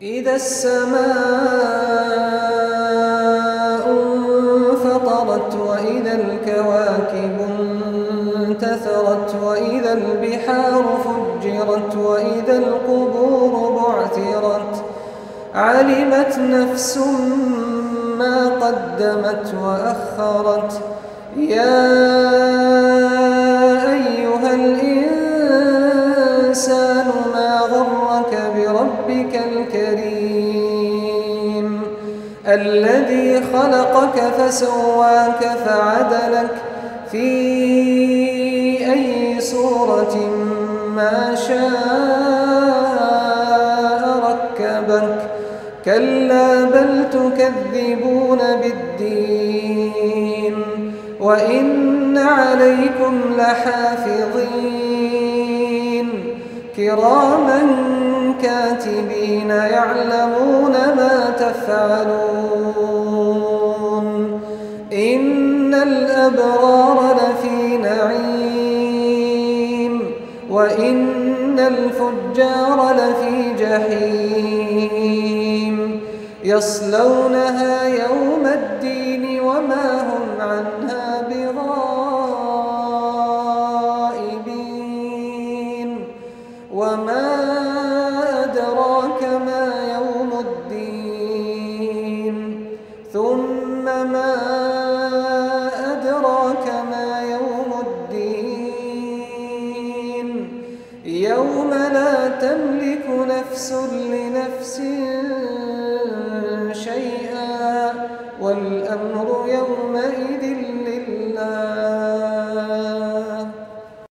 إذا السماء انفطرت وإذا الكواكب انتثرت وإذا البحار فجرت وإذا القبور بعثرت علمت نفس ما قدمت وأخرت يا أيها الإنسان ما غرك بربك الكريم الذي خلقك فسواك فعدلك في أي صورة ما شاء ركبك كلا بل تكذبون بالدين وإن عليكم لحافظين كراما كاتبين يعلمون ما تفعلون إن الأبرار لفي نعيم وإن الفجار لفي جحيم يصلونها يوم الدين وما هم عنها بغائبين وما أدراك ما يوم الدين ثم ما أدراك ما يوم الدين يوم لا تملك نفس لنفس شيئا والأمر يومئذ